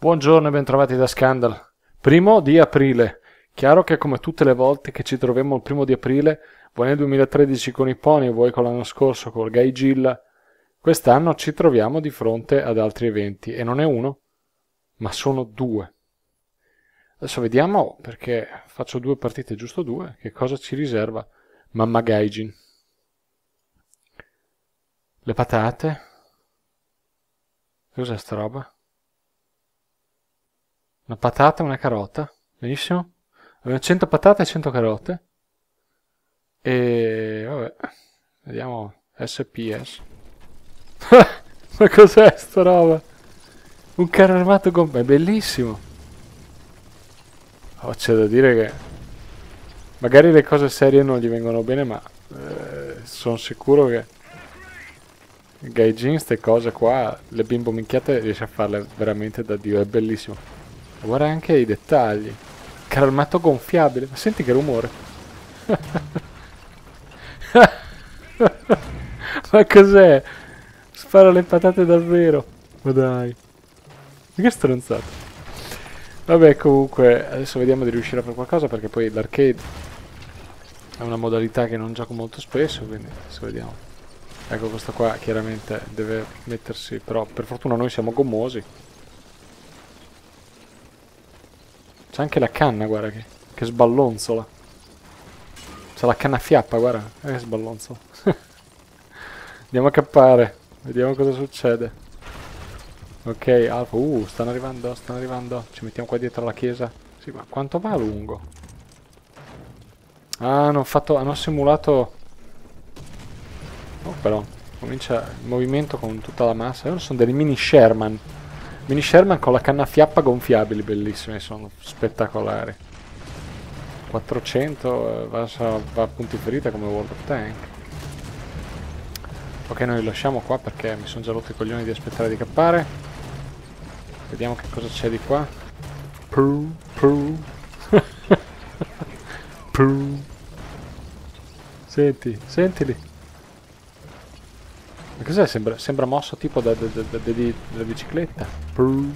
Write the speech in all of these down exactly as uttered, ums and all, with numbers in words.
Buongiorno e bentrovati da Scandal. Primo di aprile. Chiaro che come tutte le volte che ci troviamo il primo di aprile, vuoi nel duemilatredici con i pony, vuoi con l'anno scorso col Gaijilla, quest'anno ci troviamo di fronte ad altri eventi. E non è uno, ma sono due. Adesso vediamo, perché faccio due partite, giusto due, che cosa ci riserva Mamma Gaijin. Le patate. Cos'è sta roba? Una patata e una carota. Benissimo. Abbiamo cento patate e cento carote. E vabbè. Vediamo S P S. Ma cos'è sta roba? Un carro armato con... È bellissimo. Oh, c'è da dire che... Magari le cose serie non gli vengono bene, ma... Eh, sono sicuro che... Gaijin, ste cose qua, le bimbo minchiate riesce a farle veramente da Dio, è bellissimo. Guarda anche i dettagli. Carro armato gonfiabile, ma senti che rumore. Ma cos'è? Spara le patate davvero. Ma dai. Ma che stronzato. Vabbè, comunque, adesso vediamo di riuscire a fare qualcosa, perché poi l'arcade è una modalità che non gioco molto spesso, quindi adesso vediamo. Ecco, questo qua chiaramente deve mettersi, però per fortuna noi siamo gommosi. C'è anche la canna, guarda che, che sballonzola. C'è la canna a fiappa, guarda, eh, che sballonzola. Andiamo a cappare, vediamo cosa succede. Ok, Alfa, uh, stanno arrivando, stanno arrivando. Ci mettiamo qua dietro la chiesa. Sì, ma quanto va a lungo? Ah, hanno fatto, hanno simulato... Oh, però, comincia il movimento con tutta la massa. Sono dei mini Sherman. Mini Sherman con la canna a fiappa gonfiabili, bellissime, sono spettacolari. quattrocento, eh, va, va a punti ferita come World of Tank. Ok, noi li lasciamo qua perché mi sono già rotto i coglioni di aspettare di cappare. Vediamo che cosa c'è di qua. Pru, pru. Pru. Senti, sentili. Ma cos'è? Sembra, sembra mosso tipo da, da, da, da, da, della bicicletta. Pru.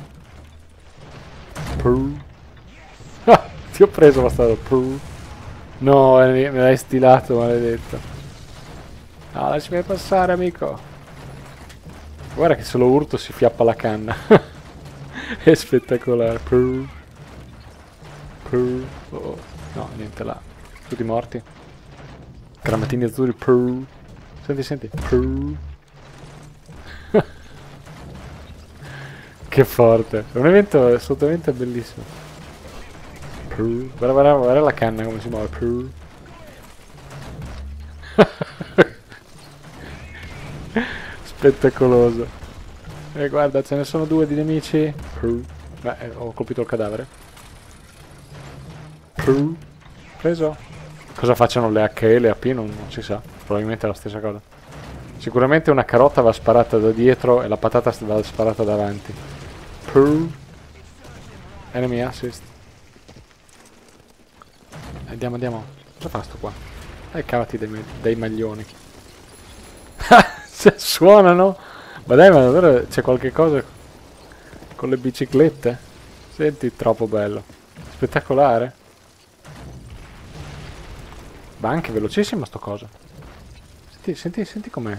Pru. Ah, ti ho preso bastardo. Pru. No, me l'hai stilato, maledetto. No, lasciami passare, amico. Guarda che se lo urto si fiappa la canna. È spettacolare. Pru. Pru. Oh, no, niente là. Tutti morti. Grammatini azzurri. Pru. Senti, senti. Pru. Che forte. È un evento assolutamente bellissimo. Pru. Guarda, guarda, guarda la canna come si muove. Pru. Spettacoloso. E eh, guarda, ce ne sono due di nemici. Pru. Beh, eh, ho colpito il cadavere. Pru. Preso. Cosa facciano le H E e le A P non, non si sa. Probabilmente è la stessa cosa. Sicuramente una carota va sparata da dietro e la patata va sparata davanti. Pru. Enemy assist. Andiamo, andiamo. Cosa fa sto qua? Dai, cavati dai, dai maglioni. Se suonano. Ma dai, ma davvero c'è qualche cosa con le biciclette? Senti, troppo bello. Spettacolare. Ma anche velocissimo sto coso. Senti, senti, senti com'è.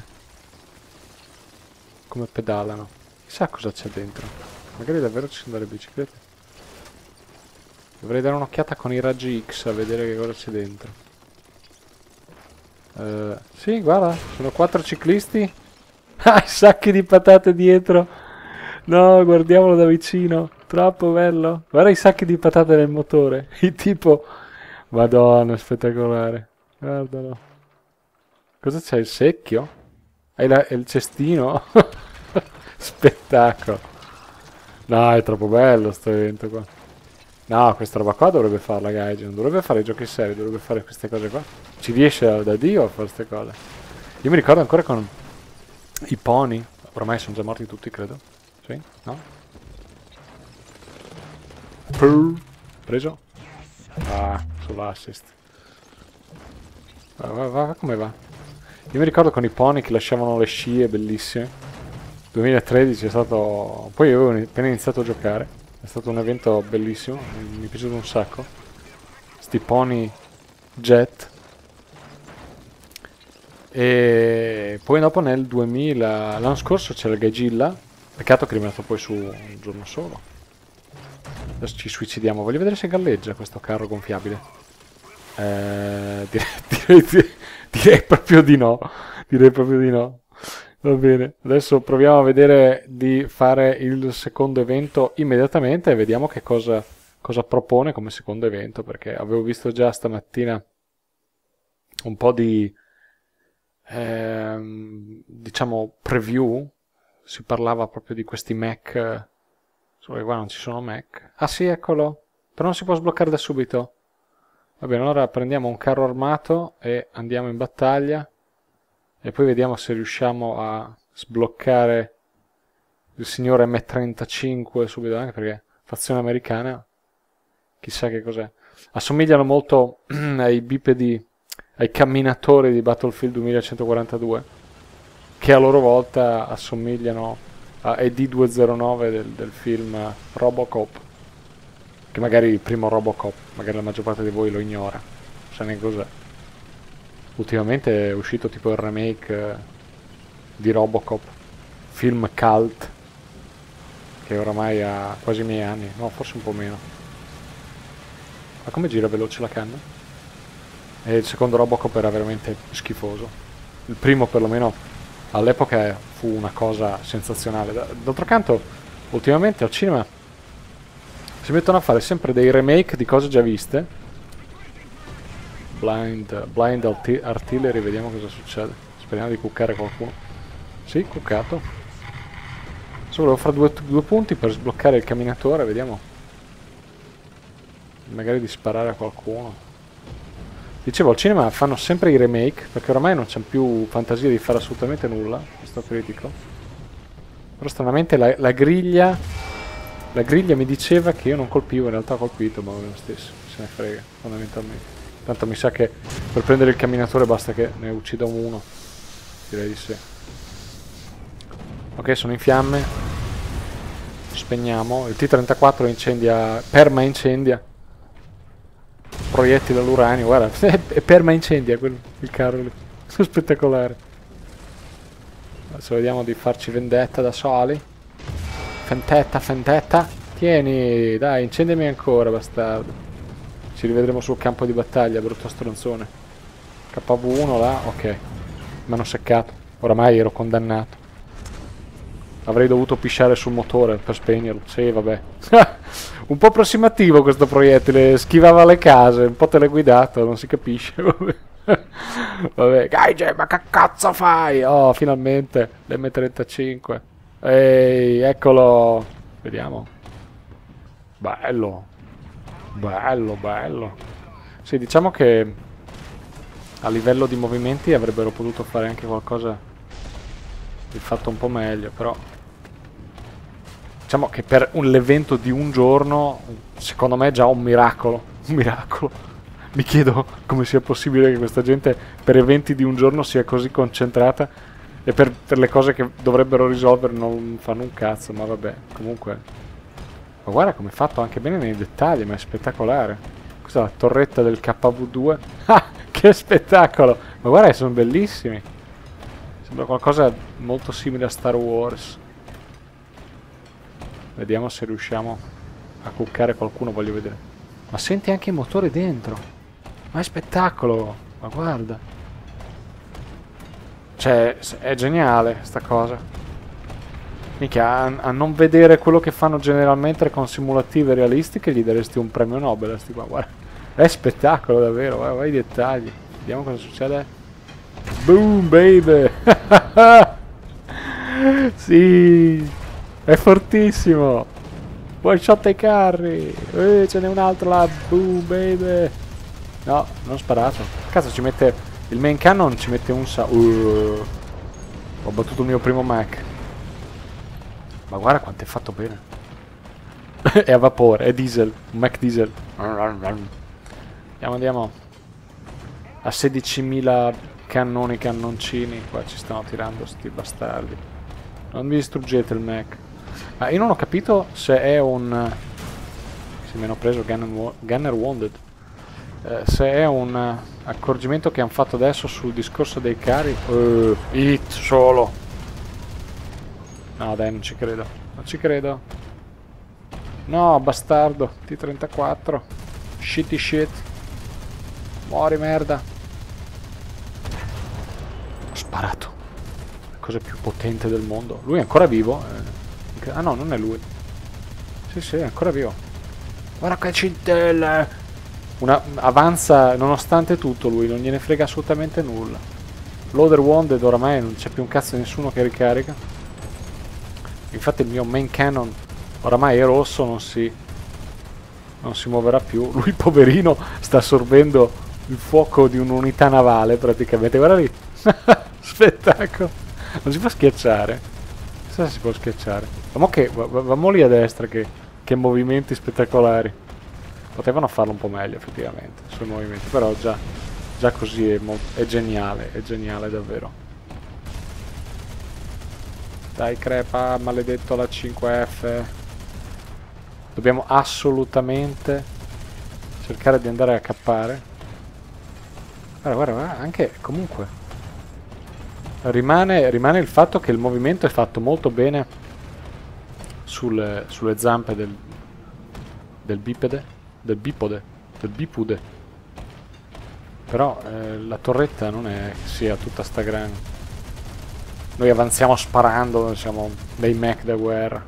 Come pedalano. Chissà cosa c'è dentro. Magari davvero ci sono delle biciclette. Dovrei dare un'occhiata con i raggi X a vedere che cosa c'è dentro. Uh, sì, guarda, sono quattro ciclisti. Ah, i sacchi di patate dietro. No, guardiamolo da vicino. Troppo bello. Guarda i sacchi di patate nel motore. Il tipo... Madonna, spettacolare. Guardalo. Cosa c'è? Il secchio? Hai la, il cestino? Spettacolo. No, è troppo bello sto evento qua. No, questa roba qua dovrebbe farla Gaijin. Non dovrebbe fare giochi seri, dovrebbe fare queste cose qua. Ci riesce da Dio a fare queste cose. Io mi ricordo ancora con i pony. Ormai sono già morti tutti, credo. Sì? No? Purr. Preso? Ah, sull'assist. Va, va, va, come va? Io mi ricordo con i pony che lasciavano le scie bellissime. duemilatredici è stato... Poi avevo appena iniziato a giocare. È stato un evento bellissimo, mi mi è piaciuto un sacco. Sti pony jet. E poi dopo nel duemila, l'anno scorso c'era il Gaegilla, peccato che è rimasto poi su un giorno solo. Adesso ci suicidiamo, voglio vedere se galleggia questo carro gonfiabile. Eh, direi, direi, direi proprio di no, direi proprio di no. Va bene, adesso proviamo a vedere di fare il secondo evento immediatamente e vediamo che cosa, cosa propone come secondo evento, perché avevo visto già stamattina un po' di, ehm, diciamo, preview, si parlava proprio di questi mech, solo che qua non ci sono mech. Ah sì, eccolo, però non si può sbloccare da subito. Va bene, allora prendiamo un carro armato e andiamo in battaglia. E poi vediamo se riusciamo a sbloccare il signore M trentacinque subito, anche perché fazione americana, chissà che cos'è. Assomigliano molto ai bipedi, ai camminatori di Battlefield duemilacentoquarantadue, che a loro volta assomigliano a E D duecentonove del, del film Robocop, che magari il primo Robocop, magari la maggior parte di voi lo ignora, non sa neanche cos'è. Ultimamente è uscito tipo il remake eh, di Robocop, film cult, che oramai ha quasi i miei anni, no, forse un po' meno. Ma come gira veloce la canna? E il secondo Robocop era veramente schifoso. Il primo perlomeno all'epoca fu una cosa sensazionale. D'altro canto, ultimamente al cinema si mettono a fare sempre dei remake di cose già viste. Blind, blind arti artillery, vediamo cosa succede. Speriamo di cuccare qualcuno. Sì, cuccato. Adesso volevo fare due, due punti per sbloccare il camminatore, vediamo. Magari di sparare a qualcuno. Dicevo, al cinema fanno sempre i remake, perché oramai non c'è più fantasia di fare assolutamente nulla. Questo critico. Però stranamente la, la griglia... La griglia mi diceva che io non colpivo, in realtà ho colpito, ma lo stesso. Se ne frega, fondamentalmente. Tanto mi sa che per prendere il camminatore basta che ne uccida uno. Direi di sì. Ok, sono in fiamme. Spegniamo. Il T trentaquattro incendia, perma incendia. Proiettili all'uranio, guarda, è perma incendia quel, il carro lì. Spettacolare. Adesso vediamo di farci vendetta da soli. Fentetta, fentetta. Tieni, dai, incendiami ancora, bastardo. Ci rivedremo sul campo di battaglia, brutto stronzone. K V uno là, ok. Mi hanno seccato. Oramai ero condannato. Avrei dovuto pisciare sul motore per spegnerlo. Sì, vabbè. Un po' approssimativo questo proiettile. Schivava le case, un po' teleguidato, non si capisce. Vabbè. Gaige, ma che cazzo fai? Oh, finalmente. L'M trentacinque. Ehi, eccolo. Vediamo. Bello. Bello, bello. Sì, diciamo che a livello di movimenti avrebbero potuto fare anche qualcosa di fatto un po' meglio, però diciamo che per l'evento di un giorno, secondo me è già un miracolo. Un miracolo. Mi chiedo come sia possibile che questa gente per eventi di un giorno sia così concentrata e per, per le cose che dovrebbero risolvere non fanno un cazzo, ma vabbè, comunque... Ma guarda come è fatto anche bene nei dettagli, ma è spettacolare. Questa è la torretta del K V due. Ah, che spettacolo! Ma guarda che sono bellissimi. Sembra qualcosa molto simile a Star Wars. Vediamo se riusciamo a cuccare qualcuno, voglio vedere. Ma senti anche i motori dentro. Ma è spettacolo! Ma guarda. Cioè, è geniale sta cosa. Mica, a, a non vedere quello che fanno generalmente con simulative realistiche gli daresti un premio Nobel a sti qua, guarda. È spettacolo davvero, guarda, guarda i dettagli. Vediamo cosa succede. Boom baby. Sì, è fortissimo. One shot ai carri. Eh, ce n'è un altro là. Boom baby. No, non ho sparato. Cazzo, ci mette il main cannon, ci mette un sa... Uh, ho battuto il mio primo Mac. Ma guarda quanto è fatto bene. È a vapore, è diesel, un Mac diesel. Andiamo, andiamo. A sedicimila cannoni, cannoncini. Qua ci stanno tirando sti bastardi. Non mi distruggete il Mac. Ma io non ho capito se è un Sì, mi hanno preso Gunner, Gunner Wounded. Eh, se è un uh, accorgimento che hanno fatto adesso sul discorso dei cari... Uh, hit solo! No dai, non ci credo. Non ci credo. No, bastardo. T trentaquattro. Shitty shit. Muori, merda. Ho sparato. La cosa più potente del mondo. Lui è ancora vivo. Eh. Ah no, non è lui. Sì, sì, è ancora vivo. Guarda che scintille! Una, avanza nonostante tutto lui, non gliene frega assolutamente nulla. Loader Wounded oramai non c'è più un cazzo di nessuno che ricarica. Infatti il mio main cannon oramai è rosso, non si, non si muoverà più. Lui poverino sta assorbendo il fuoco di un'unità navale praticamente. Guarda lì. Spettacolo. Non si può schiacciare. Non so se si può schiacciare. Vamo che, vamo lì a destra che, che movimenti spettacolari. Potevano farlo un po' meglio effettivamente sui movimenti, però già, già così è, è geniale, è geniale davvero. Dai crepa, maledetto la cinque F. Dobbiamo assolutamente cercare di andare a cappare. Guarda, guarda, guarda, anche comunque rimane, rimane il fatto che il movimento è fatto molto bene sulle, sulle zampe del, del bipede. Del bipode, del bipude. Però eh, la torretta non è che sia tutta sta gran. Noi avanziamo sparando, siamo dei mech da guerra.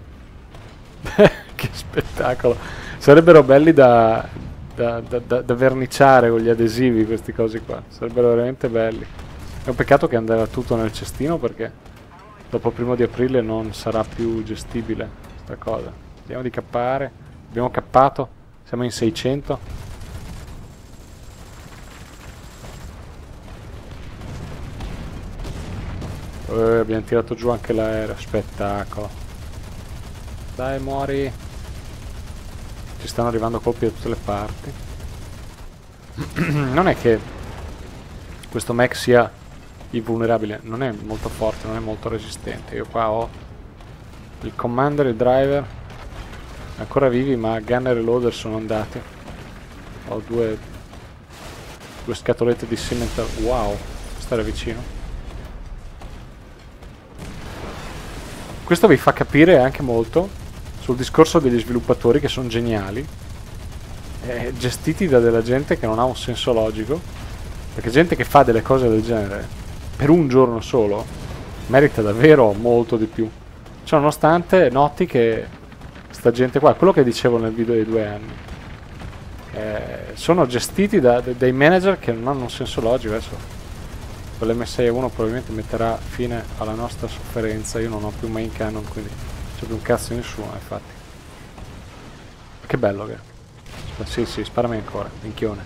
Che spettacolo. Sarebbero belli da, da, da, da, da verniciare con gli adesivi questi cosi qua. Sarebbero veramente belli. È un peccato che andrà tutto nel cestino perché dopo il primo di aprile non sarà più gestibile questa cosa. Vediamo di cappare. Abbiamo cappato. Siamo in seicento. Eh, abbiamo tirato giù anche l'aereo. Spettacolo. Dai, muori. Ci stanno arrivando colpi da tutte le parti. Non è che questo mech sia invulnerabile. Non è molto forte, non è molto resistente. Io qua ho il commander e il driver ancora vivi, ma gunner e loader sono andati. Ho due due scatolette di cement. Wow, stare vicino. Questo vi fa capire anche molto sul discorso degli sviluppatori che sono geniali, eh, gestiti da della gente che non ha un senso logico, perché gente che fa delle cose del genere per un giorno solo merita davvero molto di più. Cioè, nonostante noti che sta gente qua, quello che dicevo nel video dei due anni, eh, sono gestiti da de dei manager che non hanno un senso logico. Adesso con l'M sei uno probabilmente metterà fine alla nostra sofferenza. Io non ho più main cannon, quindi non c'è più un cazzo di nessuno, infatti. Che bello che è. Sì, sì, sparami ancora, minchione.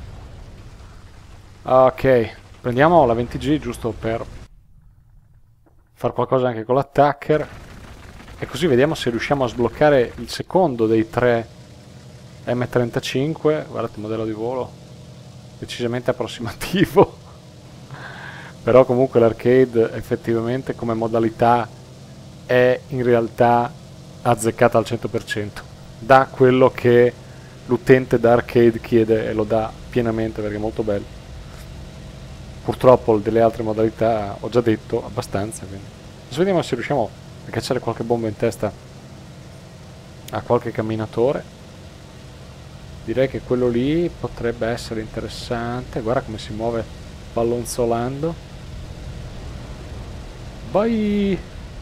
Ok, prendiamo la venti G giusto per far qualcosa anche con l'attacker. E così vediamo se riusciamo a sbloccare il secondo dei tre M trentacinque. Guardate il modello di volo, decisamente approssimativo. Però comunque l'arcade effettivamente come modalità è in realtà azzeccata al cento per cento. Dà quello che l'utente da arcade chiede e lo dà pienamente perché è molto bello. Purtroppo delle altre modalità ho già detto abbastanza, quindi adesso vediamo se riusciamo a cacciare qualche bomba in testa a qualche camminatore. Direi che quello lì potrebbe essere interessante. Guarda come si muove ballonzolando. Vai!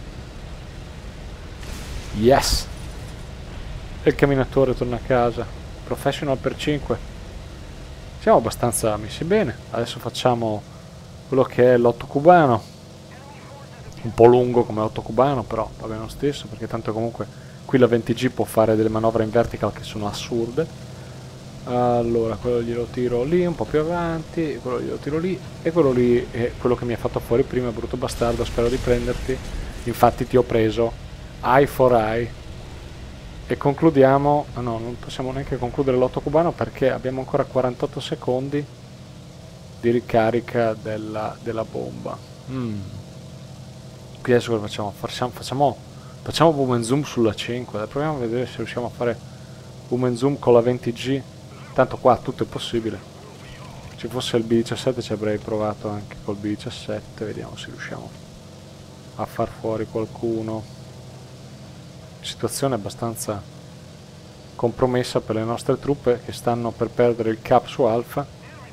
Yes! E il camminatore torna a casa. Professional per cinque. Siamo abbastanza messi bene. Adesso facciamo quello che è l'otto cubano. Un po' lungo come otto cubano, però va bene lo stesso, perché tanto comunque qui la venti G può fare delle manovre in vertical che sono assurde. Allora, quello glielo tiro lì, un po' più avanti, quello glielo tiro lì, e quello lì è quello che mi ha fatto fuori prima, brutto bastardo, spero di prenderti. Infatti ti ho preso eye for eye. E concludiamo, ah no, non possiamo neanche concludere l'otto cubano perché abbiamo ancora quarantotto secondi di ricarica della, della bomba. Mm. Qui adesso cosa facciamo? Facciamo, facciamo, facciamo boom and zoom sulla cinque. Dai, proviamo a vedere se riusciamo a fare Boom and zoom con la venti G. Tanto qua tutto è possibile. Se fosse il B diciassette ci avrei provato anche col B diciassette. Vediamo se riusciamo a far fuori qualcuno. Situazione abbastanza compromessa per le nostre truppe che stanno per perdere il cap su Alfa.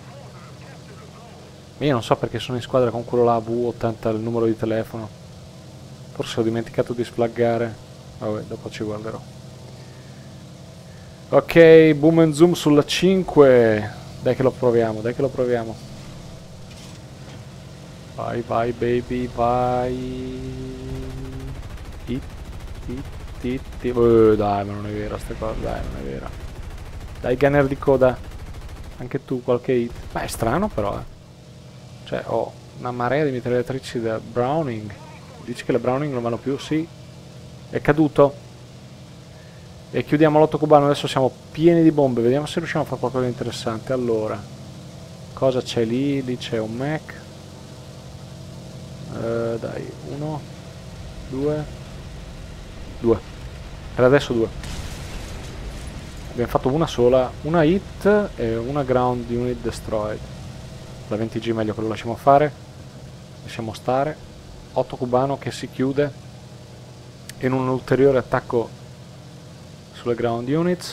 Io non so perché sono in squadra con quello là, V ottanta, il numero di telefono. Forse ho dimenticato di sflaggare. Vabbè, dopo ci guarderò. Ok, boom and zoom sulla cinque. Dai che lo proviamo, dai che lo proviamo. Vai, vai baby, vai. Hit, hit, hit, hit. Uh, dai, ma non è vera sta cosa, dai, non è vera. Dai gunner di coda. Anche tu qualche hit. Ma è strano però, eh. Cioè, ho una marea di mitragliatrici da Browning. Dici che le Browning non vanno più? Sì. È caduto. E chiudiamo l'otto cubano, adesso siamo pieni di bombe, vediamo se riusciamo a fare qualcosa di interessante. Allora, cosa c'è lì? Lì c'è un mech. Uh, dai, uno, due, due. Per adesso due. Abbiamo fatto una sola, una hit e una ground unit destroyed. La venti G meglio che lo lasciamo fare. Lasciamo stare. otto cubano che si chiude. E in un ulteriore attacco sulle ground units.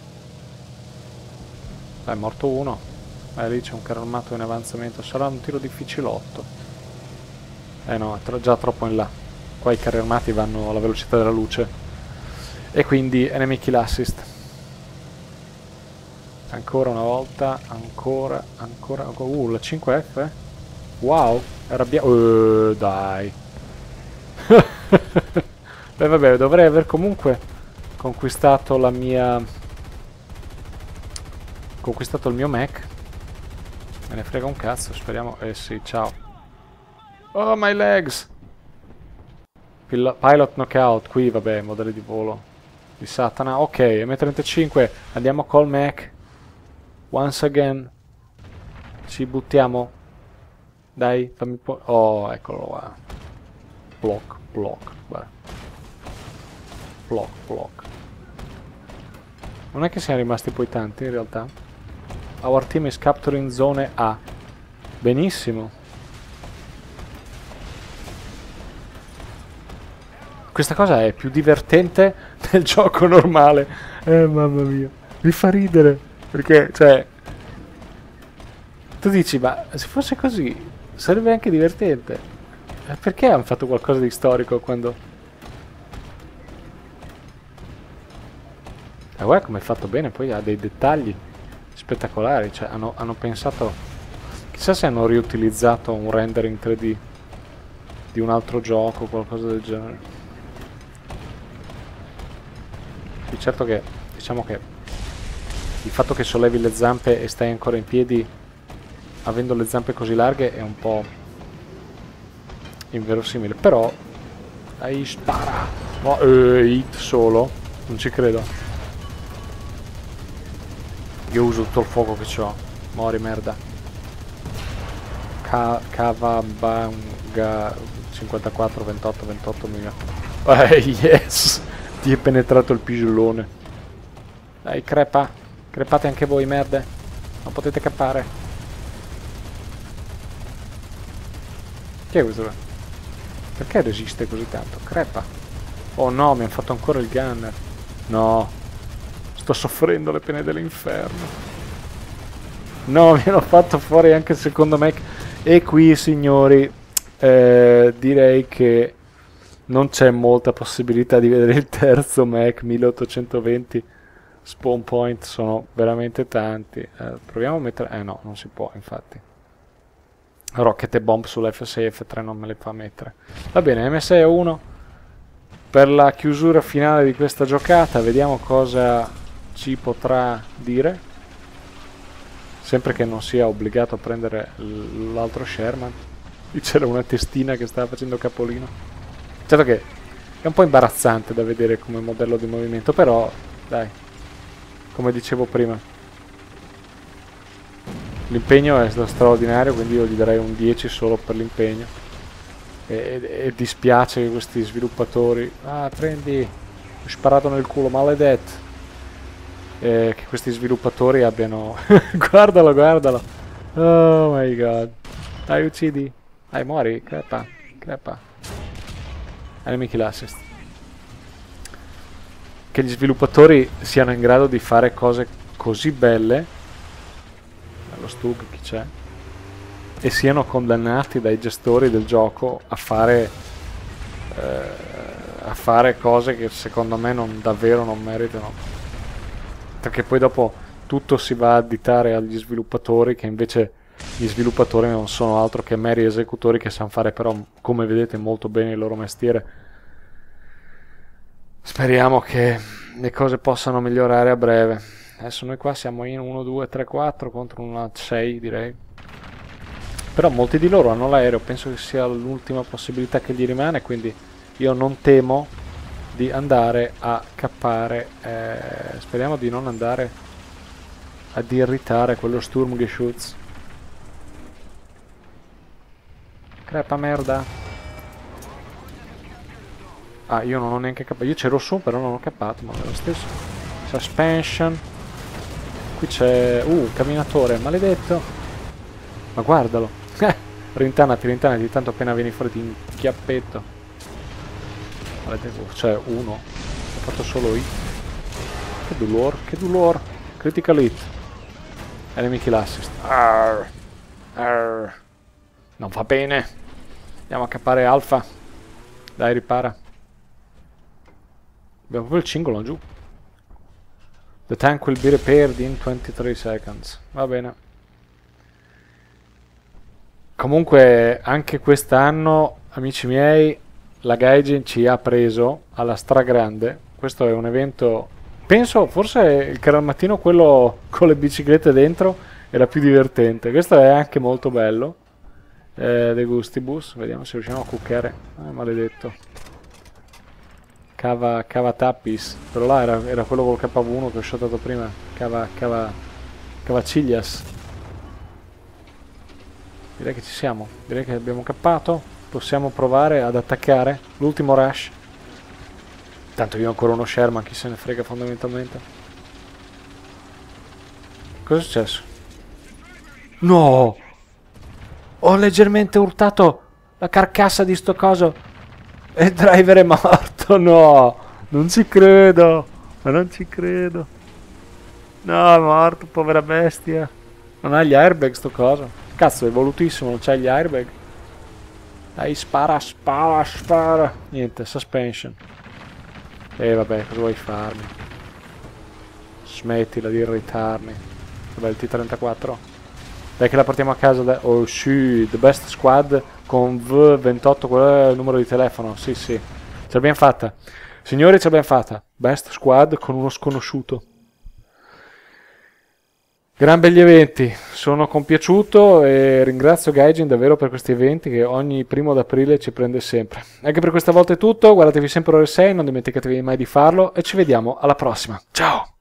Dai, è morto uno. Eh, lì c'è un carro armato in avanzamento. Sarà un tiro difficilotto. Eh no, è tro già troppo in là. Qua i carri armati vanno alla velocità della luce. E quindi enemy kill assist. Ancora una volta. Ancora, ancora. Uh, la cinque F? Eh? Wow, è arrabbiato. Uh, dai. Beh, vabbè, dovrei aver comunque conquistato la mia conquistato il mio mech. Me ne frega un cazzo, speriamo. Eh sì, ciao. Oh, my legs. Pil pilot knockout. Qui vabbè, modelli di volo di Satana. Ok, M trentacinque. Andiamo col mech. Once again. Ci buttiamo. Dai, fammi po'. Oh, eccolo qua. Block, block. Beh. Block, block. Non è che siamo rimasti poi tanti in realtà. Our team is capturing zone A. Benissimo. Questa cosa è più divertente del gioco normale. Eh, mamma mia. Mi fa ridere. Perché, cioè... Tu dici, ma se fosse così, sarebbe anche divertente. Perché hanno fatto qualcosa di storico quando... E guarda come è fatto bene, poi ha dei dettagli spettacolari, cioè hanno, hanno pensato, chissà se hanno riutilizzato un rendering tre D di un altro gioco o qualcosa del genere. Di certo che, diciamo che il fatto che sollevi le zampe e stai ancora in piedi avendo le zampe così larghe è un po' inverosimile, però dai, spara! No, eh, hit solo, non ci credo. Io uso tutto il fuoco che ho. Mori merda. Ka Kavabanga cinquantaquattro ventotto ventotto mila. Eh, yes! Ti è penetrato il pigiolone. Dai, crepa. Crepate anche voi, merde. Non potete cappare. Chi è questo? Perché resiste così tanto? Crepa. Oh no, mi hanno fatto ancora il gunner. No. Sto soffrendo le pene dell'inferno. No, mi hanno fatto fuori anche il secondo mech. E qui, signori, eh, direi che non c'è molta possibilità di vedere il terzo mech. milleottocentoventi spawn point sono veramente tanti. Eh, proviamo a mettere... Eh no, non si può, infatti. Rocket e bomb sull'F sei e F tre non me le fa mettere. Va bene, M sei a uno per la chiusura finale di questa giocata. Vediamo cosa ci potrà dire, sempre che non sia obbligato a prendere l'altro Sherman. Qui c'era una testina che stava facendo capolino. Certo che è un po' imbarazzante da vedere come modello di movimento, però dai, come dicevo prima, l'impegno è stato straordinario, quindi io gli darei un dieci solo per l'impegno. E, e, e dispiace che questi sviluppatori... Ah, prendi, ho sparato nel culo, maledetto. eh, che questi sviluppatori abbiano... guardalo, guardalo! Oh my god. Dai, uccidi. Dai, muori, crepa, crepa. Enemy kill assist. Che gli sviluppatori siano in grado di fare cose così belle, lo Stug chi c'è, e siano condannati dai gestori del gioco a fare eh, a fare cose che secondo me non, davvero non meritano, perché poi dopo tutto si va a additare agli sviluppatori, che invece gli sviluppatori non sono altro che meri esecutori che sanno fare però, come vedete, molto bene il loro mestiere. Speriamo che le cose possano migliorare a breve. Adesso noi qua siamo in uno, due, tre, quattro contro una sei, direi. Però molti di loro hanno l'aereo, penso che sia l'ultima possibilità che gli rimane, quindi io non temo di andare a cappare. Eh, speriamo di non andare ad irritare quello Sturmgeschütz. Crepa merda. Ah, io non ho neanche cappato. Io c'ero su, però non ho cappato, ma è lo stesso. Suspension. Qui c'è... Uh, camminatore, maledetto. Ma guardalo. Rintanati, rintanati, tanto appena vieni fuori ti inchiappetto. Maledetto. C'è uno. Ho fatto solo io. Che dolor, che dolor. Critical hit. Enemy kill assist. Arr. Arr. Non va bene. Andiamo a cappare Alfa. Dai, ripara. Abbiamo proprio il cingolo giù. The tank will be repaired in twenty-three seconds. Va bene. Comunque anche quest'anno, amici miei, la Gaijin ci ha preso alla stragrande. Questo è un evento, penso forse che era il mattino quello con le biciclette dentro era più divertente. Questo è anche molto bello. Eh, De Gustibus, vediamo se riusciamo a cuccare. Ah, maledetto. Cava, cava Tappis, però là era, era quello col K uno che ho shotato prima. Cava, cava, Cavaciglias. Direi che ci siamo, direi che abbiamo cappato. Possiamo provare ad attaccare l'ultimo rush. Tanto io ho ancora uno Sherman, chi se ne frega fondamentalmente. Cosa è successo? No! Ho leggermente urtato la carcassa di sto coso. E il driver è morto, no! Non ci credo! Ma non ci credo! No, è morto, povera bestia! Non ha gli airbag sto coso? Cazzo, è evolutissimo, non c'ha gli airbag? Dai, spara, spara, spara! Niente, suspension. E eh, vabbè, cosa vuoi farmi? Smettila di irritarmi. Vabbè, il T trentaquattro. Dai che la portiamo a casa da... Oh sì, the best squad con V ventotto, quello è il numero di telefono. Sì, sì. Ce l'abbiamo fatta. Signori, ce l'abbiamo fatta. Best squad con uno sconosciuto. Gran begli eventi. Sono compiaciuto e ringrazio Gaijin davvero per questi eventi che ogni primo d'aprile ci prende sempre. Anche per questa volta è tutto. Guardatevi sempre ore sei, non dimenticatevi mai di farlo e ci vediamo alla prossima. Ciao!